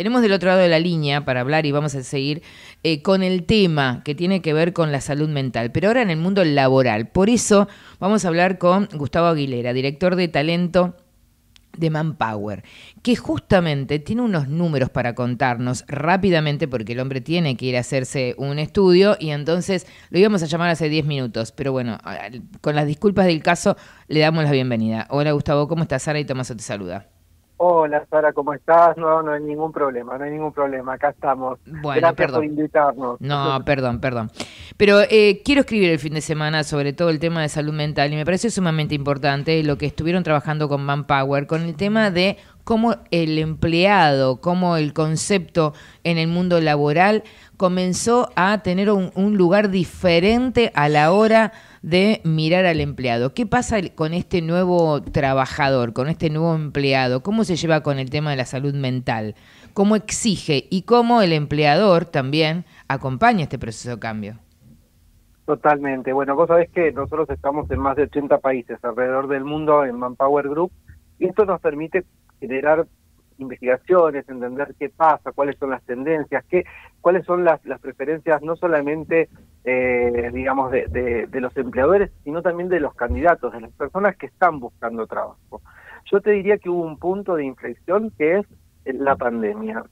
tenemos del otro lado de la línea para hablar y vamos a seguir con el tema que tiene que ver con la salud mental, pero ahora en el mundo laboral. Por eso vamos a hablar con Gustavo Aguilera, director de talento de Manpower, que justamente tiene unos números para contarnos rápidamente, porque el hombre tiene que ir a hacerse un estudio y entonces lo íbamos a llamar hace 10 minutos, pero bueno, con las disculpas del caso le damos la bienvenida. Hola Gustavo, ¿cómo estás? Sara y Tomaso te saluda. Hola Sara, ¿cómo estás? No, no hay ningún problema, no hay ningún problema, acá estamos. Bueno, Gracias por perdón. invitarnos. No, perdón. Pero quiero escribir el fin de semana sobre todo el tema de salud mental y me pareció sumamente importante lo que estuvieron trabajando con Manpower, con el tema de cómo el empleado, cómo el concepto en el mundo laboral comenzó a tener un lugar diferente a la hora de mirar al empleado. ¿Qué pasa con este nuevo trabajador, con este nuevo empleado? ¿Cómo se lleva con el tema de la salud mental? ¿Cómo exige y cómo el empleador también acompaña este proceso de cambio? Totalmente. Bueno, vos sabés que nosotros estamos en más de 80 países alrededor del mundo en Manpower Group y esto nos permite generar investigaciones, entender qué pasa, cuáles son las tendencias, cuáles son las preferencias no solamente digamos de los empleadores, sino también de los candidatos, de las personas que están buscando trabajo. Yo te diría que hubo un punto de inflexión que es la pandemia.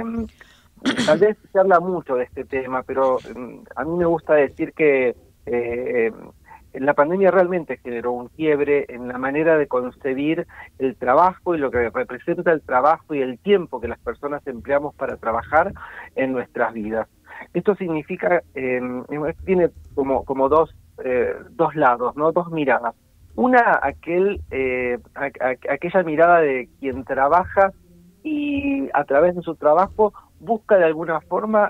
Tal vez se habla mucho de este tema, pero a mí me gusta decir que la pandemia realmente generó un quiebre en la manera de concebir el trabajo y lo que representa el trabajo y el tiempo que las personas empleamos para trabajar en nuestras vidas. Esto significa, tiene como dos lados, ¿no? Dos miradas. Una, aquella mirada de quien trabaja y a través de su trabajo busca de alguna forma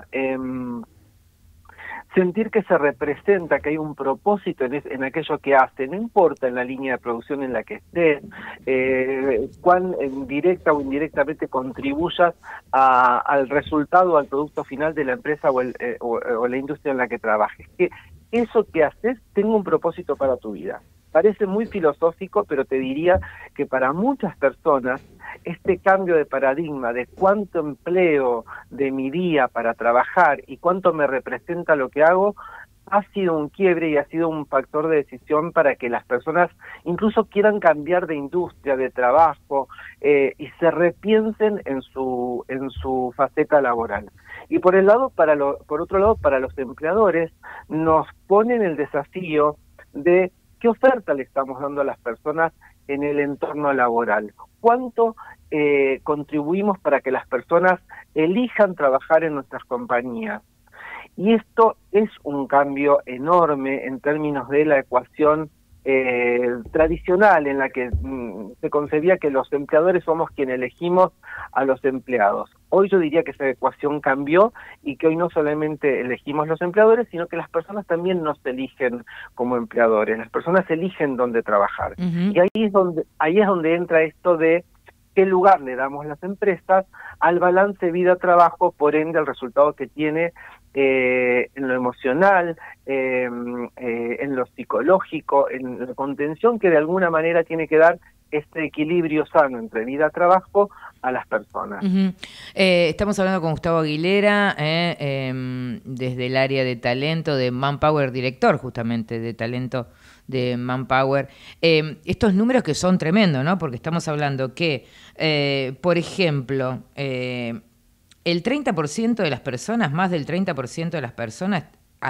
sentir que se representa, que hay un propósito en aquello que hace, no importa en la línea de producción en la que estés, cuán directa o indirectamente contribuyas al resultado, al producto final de la empresa o la industria en la que trabajes. Que eso que haces tenga un propósito para tu vida. Parece muy filosófico, pero te diría que para muchas personas este cambio de paradigma de cuánto empleo de mi día para trabajar y cuánto me representa lo que hago, ha sido un quiebre y ha sido un factor de decisión para que las personas incluso quieran cambiar de industria, de trabajo, y se repiensen en su faceta laboral. Y por otro lado, para los empleadores, nos ponen el desafío de qué oferta le estamos dando a las personas en el entorno laboral. ¿Cuánto contribuimos para que las personas elijan trabajar en nuestras compañías? Y esto es un cambio enorme en términos de la ecuación tradicional en la que se concebía que los empleadores somos quienes elegimos a los empleados. Hoy yo diría que esa ecuación cambió y que hoy no solamente elegimos los empleadores, sino que las personas también nos eligen como empleadores. Las personas eligen dónde trabajar. Uh-huh. Y ahí es donde entra esto de qué lugar le damos las empresas al balance vida-trabajo, por ende al resultado que tiene en lo emocional, en lo psicológico, en la contención que de alguna manera tiene que dar este equilibrio sano entre vida-trabajo a las personas. Uh-huh. Estamos hablando con Gustavo Aguilera, desde el área de talento de Manpower, director justamente de talento de Manpower. Estos números que son tremendos, ¿no? Porque estamos hablando que, por ejemplo, el 30% de las personas, más del 30% de las personas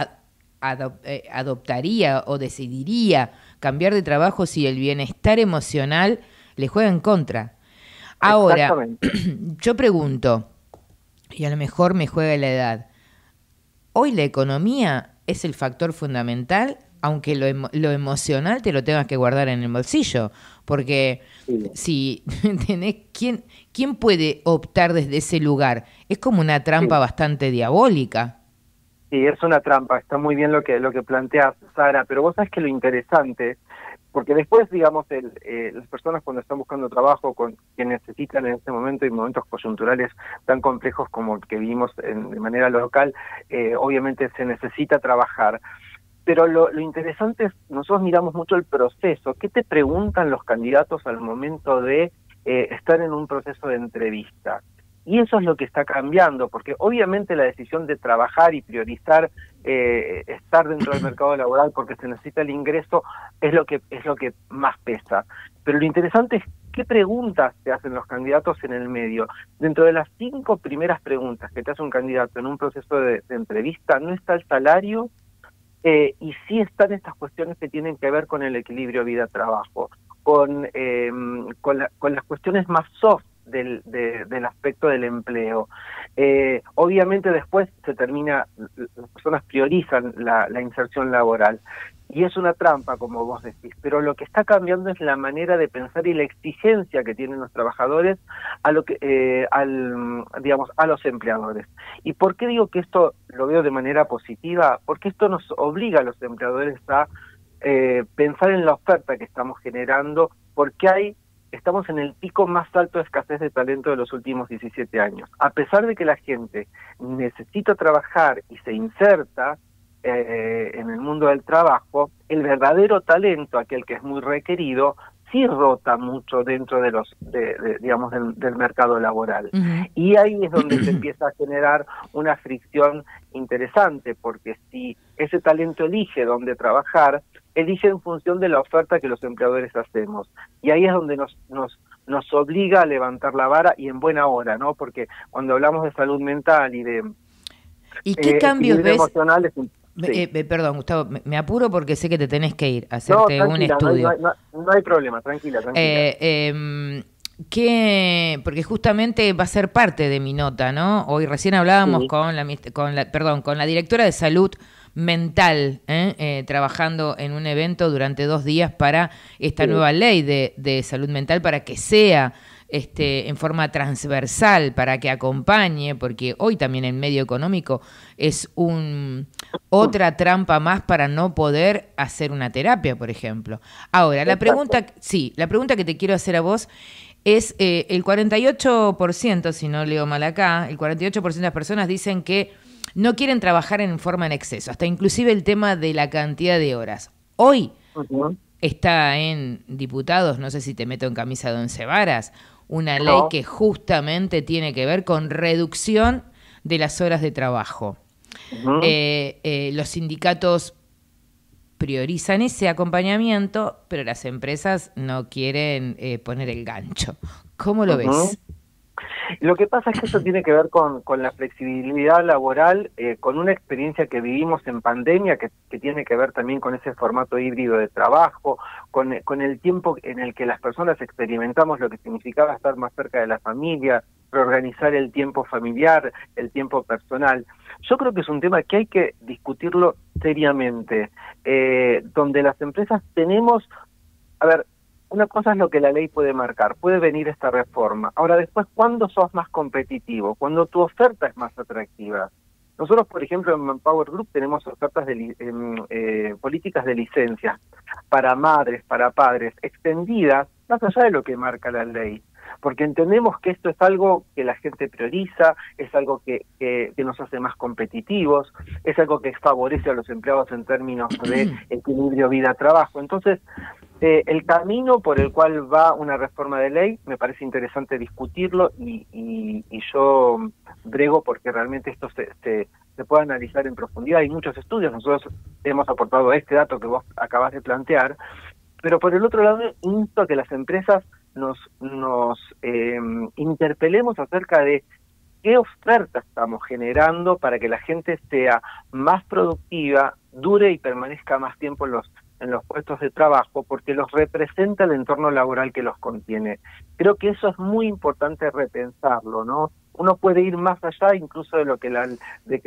adoptaría o decidiría cambiar de trabajo si el bienestar emocional le juega en contra. Ahora, yo pregunto, y a lo mejor me juega la edad, ¿hoy la economía es el factor fundamental, aunque lo emocional te lo tengas que guardar en el bolsillo? Porque si tenés, ¿quién puede optar desde ese lugar? Es como una trampa bastante diabólica. Sí, es una trampa, está muy bien lo que planteas, Sara, pero vos sabés que lo interesante, porque después, digamos, las personas cuando están buscando trabajo, que necesitan en este momento y momentos coyunturales tan complejos como el que vivimos de manera local, obviamente se necesita trabajar. Pero lo interesante es, nosotros miramos mucho el proceso. ¿Qué te preguntan los candidatos al momento de estar en un proceso de entrevista? Y eso es lo que está cambiando, porque obviamente la decisión de trabajar y priorizar estar dentro del mercado laboral porque se necesita el ingreso es lo que más pesa. Pero lo interesante es qué preguntas te hacen los candidatos en el medio. Dentro de las 5 primeras preguntas que te hace un candidato en un proceso de entrevista, no está el salario, y sí están estas cuestiones que tienen que ver con el equilibrio vida-trabajo, con las cuestiones más soft del aspecto del empleo. Obviamente después las personas priorizan la inserción laboral, y es una trampa, como vos decís, pero lo que está cambiando es la manera de pensar y la exigencia que tienen los trabajadores a los empleadores. ¿Y por qué digo que esto lo veo de manera positiva? Porque esto nos obliga a los empleadores a pensar en la oferta que estamos generando, porque estamos en el pico más alto de escasez de talento de los últimos 17 años. A pesar de que la gente necesita trabajar y se inserta en el mundo del trabajo, el verdadero talento, aquel que es muy requerido, sí rota mucho dentro de del mercado laboral. Uh-huh. Y ahí es donde se empieza a generar una fricción interesante, porque si ese talento elige dónde trabajar, elige en función de la oferta que los empleadores hacemos. Y ahí es donde nos obliga a levantar la vara, y en buena hora, ¿no? Porque cuando hablamos de salud mental y de qué cambios ves emocionales. Sí. Perdón, Gustavo, me apuro porque sé que te tenés que ir a hacerte un estudio. No hay problema, tranquila. Porque justamente va a ser parte de mi nota, ¿no? Hoy recién hablábamos sí. con la directora de salud mental, trabajando en un evento durante 2 días para esta sí. nueva ley de salud mental, para que sea en forma transversal, para que acompañe, porque hoy también el medio económico es otra trampa más para no poder hacer una terapia, por ejemplo. Ahora, la pregunta que te quiero hacer a vos es el 48%, si no leo mal acá, el 48% de las personas dicen que no quieren trabajar en forma en exceso, hasta inclusive el tema de la cantidad de horas. Hoy está en diputados, no sé si te meto en camisa de 11 varas, una ley que justamente tiene que ver con reducción de las horas de trabajo. Los sindicatos priorizan ese acompañamiento, pero las empresas no quieren poner el gancho. ¿Cómo lo ves? Lo que pasa es que eso tiene que ver con la flexibilidad laboral, con una experiencia que vivimos en pandemia, que tiene que ver también con ese formato híbrido de trabajo, con el tiempo en el que las personas experimentamos lo que significaba estar más cerca de la familia, reorganizar el tiempo familiar, el tiempo personal. Yo creo que es un tema que hay que discutirlo seriamente, donde las empresas tenemos... A ver, una cosa es lo que la ley puede marcar, puede venir esta reforma. Ahora, después, ¿cuándo sos más competitivo? Cuando tu oferta es más atractiva. Nosotros, por ejemplo, en Manpower Group tenemos ofertas políticas de licencias para madres, para padres, extendidas, más allá de lo que marca la ley. Porque entendemos que esto es algo que la gente prioriza, es algo que nos hace más competitivos, es algo que favorece a los empleados en términos de equilibrio vida-trabajo. Entonces, el camino por el cual va una reforma de ley me parece interesante discutirlo, y yo brego porque realmente esto se pueda analizar en profundidad. Hay muchos estudios, nosotros hemos aportado este dato que vos acabas de plantear, pero por el otro lado insto a que las empresas nos interpelemos acerca de qué oferta estamos generando para que la gente sea más productiva, dure y permanezca más tiempo en los puestos de trabajo, porque los representa el entorno laboral que los contiene. Creo que eso es muy importante repensarlo, ¿no? Uno puede ir más allá incluso de lo que la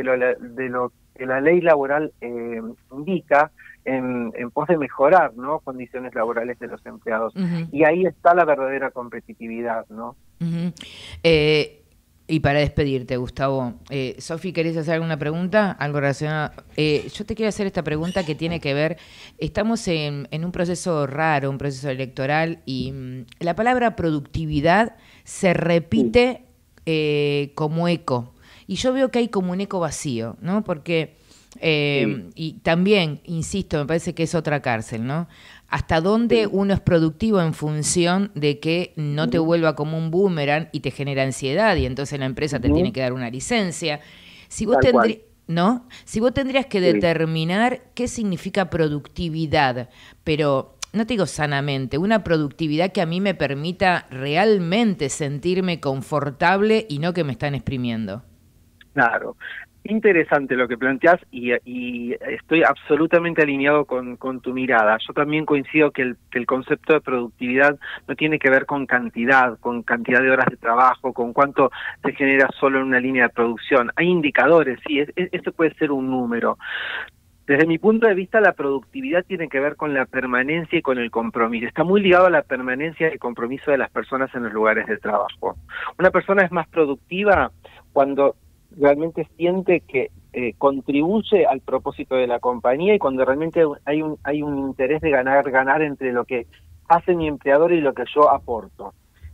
ley laboral indica, en pos de mejorar, ¿no?, condiciones laborales de los empleados. Uh-huh. Y ahí está la verdadera competitividad, ¿no? Uh-huh. Y para despedirte, Gustavo, Sofi, ¿querés hacer alguna pregunta? Algo relacionado. Yo te quiero hacer esta pregunta que tiene que ver, estamos en un proceso raro, un proceso electoral, y la palabra productividad se repite como eco. Y yo veo que hay como un eco vacío, ¿no? Porque Y también, insisto, me parece que es otra cárcel, ¿no? Hasta dónde uno es productivo en función de que no te vuelva como un boomerang y te genera ansiedad y entonces la empresa te tiene que dar una licencia. Si vos ¿no? Si vos tendrías que determinar qué significa productividad, pero no te digo sanamente, una productividad que a mí me permita realmente sentirme confortable y no que me están exprimiendo. Claro. Interesante lo que planteás y estoy absolutamente alineado con tu mirada. Yo también coincido que el concepto de productividad no tiene que ver con cantidad de horas de trabajo, con cuánto se genera solo en una línea de producción. Hay indicadores, sí, eso puede ser un número. Desde mi punto de vista, la productividad tiene que ver con la permanencia y con el compromiso. Está muy ligado a la permanencia y el compromiso de las personas en los lugares de trabajo. Una persona es más productiva cuando realmente siente que contribuye al propósito de la compañía y cuando realmente hay un interés de ganar entre lo que hace mi empleador y lo que yo aporto.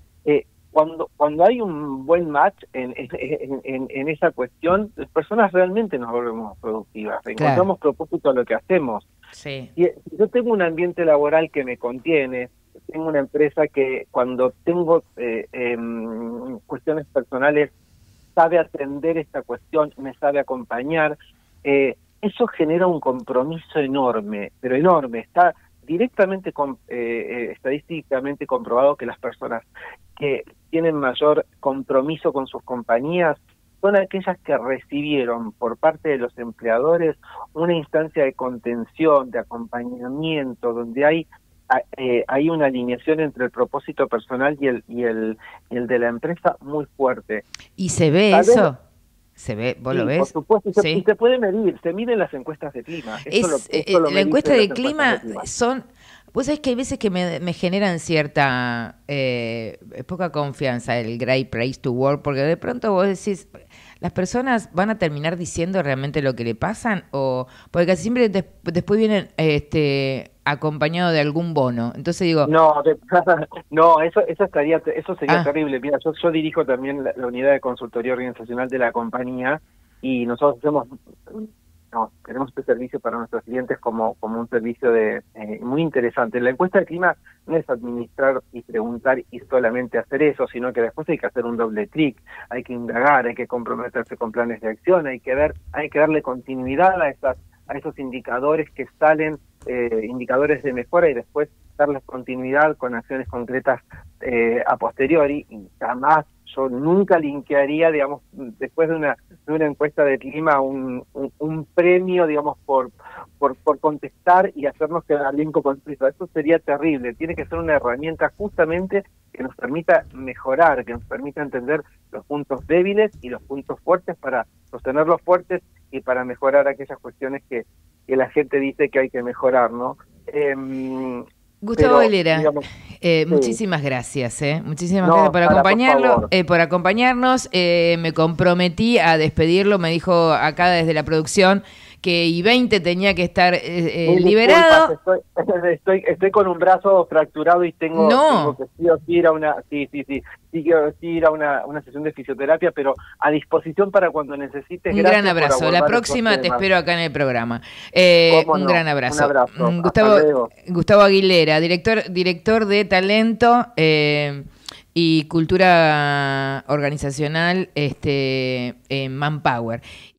Cuando hay un buen match en esa cuestión, las personas realmente nos volvemos productivas, encontramos propósito a lo que hacemos. Sí. Si yo tengo un ambiente laboral que me contiene, tengo una empresa que cuando tengo cuestiones personales sabe atender esta cuestión, me sabe acompañar, eso genera un compromiso enorme, pero enorme. Está directamente estadísticamente comprobado que las personas que tienen mayor compromiso con sus compañías son aquellas que recibieron por parte de los empleadores una instancia de contención, de acompañamiento, donde hay una alineación entre el propósito personal y el de la empresa muy fuerte. ¿Y se ve eso? ¿Se ve? ¿Vos lo ves? Por supuesto, y se puede medir, se miden las encuestas de clima. La encuesta de clima son... Vos sabés que hay veces que me generan cierta poca confianza el Great Place to Work, porque de pronto vos decís, ¿las personas van a terminar diciendo realmente lo que le pasan? O porque casi siempre después vienen acompañado de algún bono. Entonces digo... No, eso sería terrible. Mira, yo dirijo también la unidad de consultoría organizacional de la compañía y nosotros tenemos este servicio para nuestros clientes como un servicio muy interesante. La encuesta de clima no es administrar y preguntar y solamente hacer eso, sino que después hay que hacer un doble clic, hay que indagar, hay que comprometerse con planes de acción, hay que darle continuidad a esos indicadores que salen, indicadores de mejora y después darles continuidad con acciones concretas a posteriori. Y jamás, yo nunca linkearía, digamos, después de una encuesta de clima un premio, digamos, por contestar y hacernos quedar bien con eso. Eso sería terrible. Tiene que ser una herramienta justamente que nos permita mejorar, que nos permita entender los puntos débiles y los puntos fuertes para sostenerlos fuertes y para mejorar aquellas cuestiones que la gente dice que hay que mejorar, ¿no? Gustavo Aguilera, muchísimas gracias, muchísimas gracias por acompañarnos. Me comprometí a despedirlo, me dijo acá desde la producción que I-20 tenía que estar liberado. Estoy con un brazo fracturado y tengo que ir a una sesión de fisioterapia, pero a disposición para cuando necesites. Un gran abrazo. La próxima te espero acá en el programa. Un gran abrazo. Un abrazo. Gustavo Aguilera, director de talento y cultura organizacional en Manpower.